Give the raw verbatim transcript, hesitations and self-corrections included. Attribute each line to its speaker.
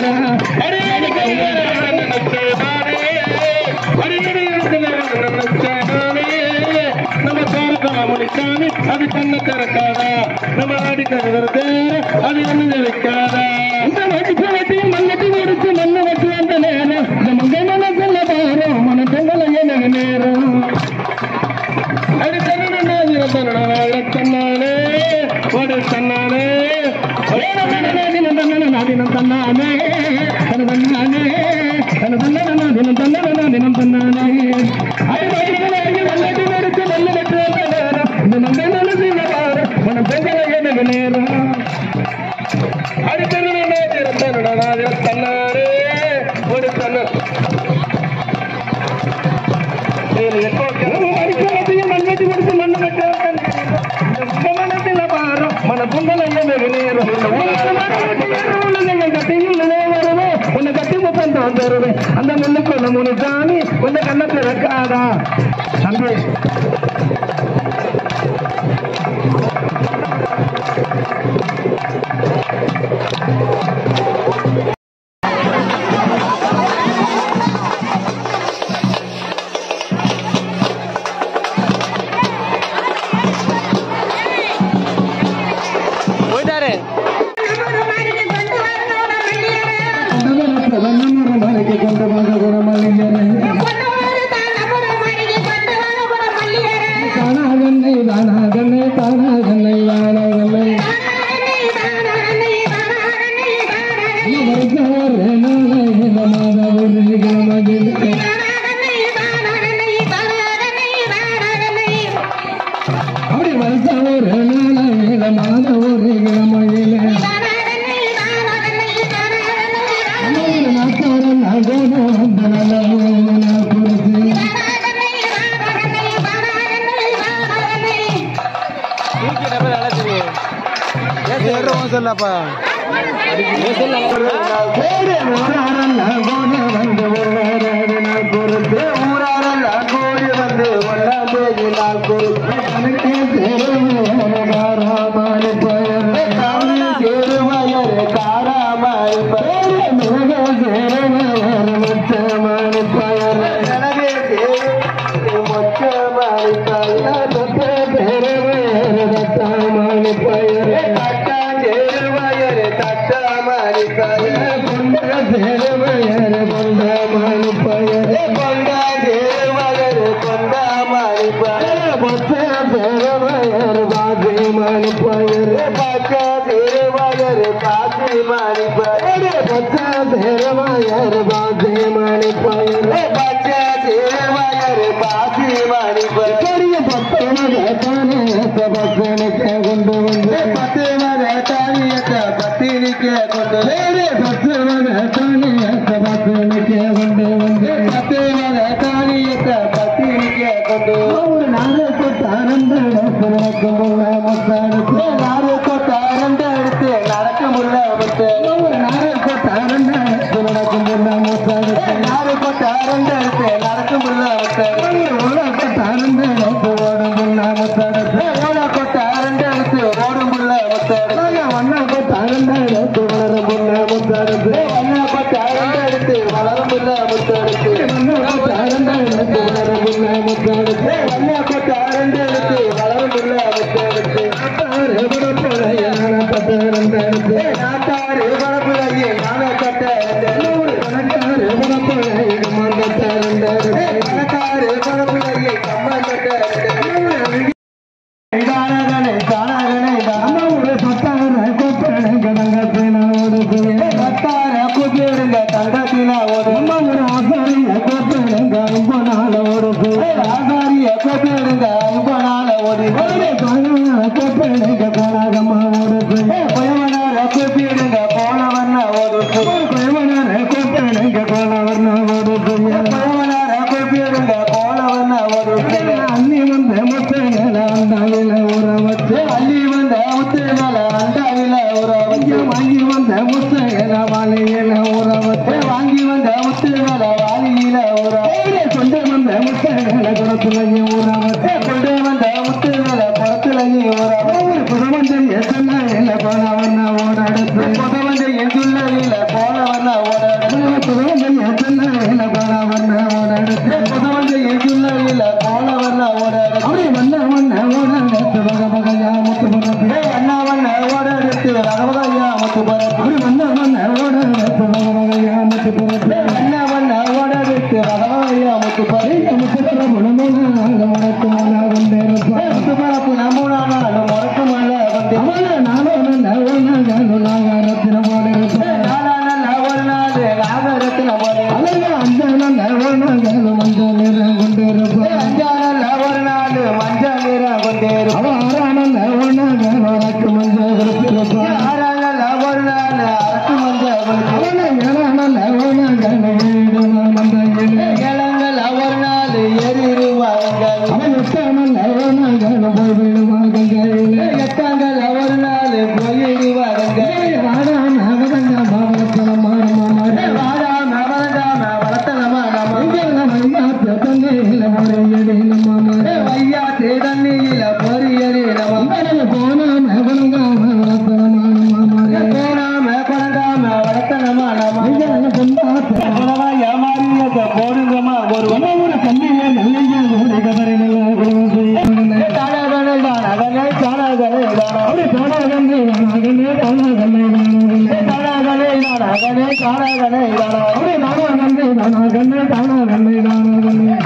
Speaker 1: நம்ம தாரகமா முடிக்காமி அது கண்ண திறக்காதா நம்ம ஆடி தருவது அது என்ன வைக்காதா இந்த வடிப்பு வட்டியும் மண்ணட்டி முடிச்சு மண்ணு வட்டி வந்த நேரம் நம்ம மன சொல்ல பாரும் மன பொங்கல எனக்கு நேரம் அது தன்னானே தன்னானே ஒரு தன்னானே தினம் தன்னானே தினம் தன்னானே தன்னானே தினம் தன்னானே தினம் தன்னானே அது வடிப்பு முடிச்சு மண்ணு வட்டி வந்த நேரம் இந்த மங்கை மன சொல்ல பாரும் மன பொங்கல எனக்கு நேரம் அது தன்னானே தினம் தன்னானே தன்னானே ஒரு தன்ன மண்ணட்டி முடிச்சு மண்ணு மனத்தில் பாரம் மன பொங்கலை உன்னை கட்டி முப்பம் தருவேன் அந்த முன்னுக்கு மூணு சாமி உன்னை கண்ணத்தில் வைக்காதா தம்பி
Speaker 2: போன
Speaker 1: முத்து பரப்பு வண்ண வண்ண ஓட வைத்து வகையா முத்து பரப்பு வண்ண வண்ண ஓட வைத்து வகையா முத்து பரப்பு முத்து பரப்பு நமூனாக முடக்கு மல்ல கொண்டிருப்பா முத்து பரப்பு நமூனாக முடக்கு மல்ல கொண்டிருப்பா நானோ நல்ல ஒன்னாக நாகரத்தின போல இருப்பேன் நானா நல்ல ஒரு நாள் நாகரத்தின போல அழகு அஞ்ச நல்ல ஒன்னாக மஞ்சள் நிறம் கொண்டிருப்பேன் அஞ்ச நல்ல ஒரு நாள் மஞ்சள் நிறம் கொண்டிருப்பேன் ஆறான நல்ல ஒன்னாக உனக்கு மஞ்சள் கொடுத்திருப்பேன் ஆறான நல்ல ஒரு நாள் அரசு மஞ்சள் கொடுத்திருப்பேன் ஏழான நல்ல ஒன்னாக வீடு மந்தையில் ஏழங்கள் ஒரு நாள் ஏறிடுவாங்க அவன் எட்டான நல்ல ஒன்னாக போய் விடுவாங்க எட்டாங்கள் ஒரு நாள் போயிடுவாங்க வாடா நவரங்க மாவளத்தனமா வாடா நவரங்க வளத்தனமா ஐயா தண்ணியில பொறியடி நம்ம ஐயா தண்ணியில பொறியடி நம்ம போனா மேவலங்க வளத்தனமா போனா மேவலங்காம வளத்தனமா நம்ம ஏமாறிய போடுங்கம்மா ஒரு ஒரு கண்ணியில நல்ல ஒரு கதறில தானகனை தானகனை தானகனை தானகனை தானகனை தானகனை தானகனை தானகனை தானகனை தானகனை தானகனை தானகனை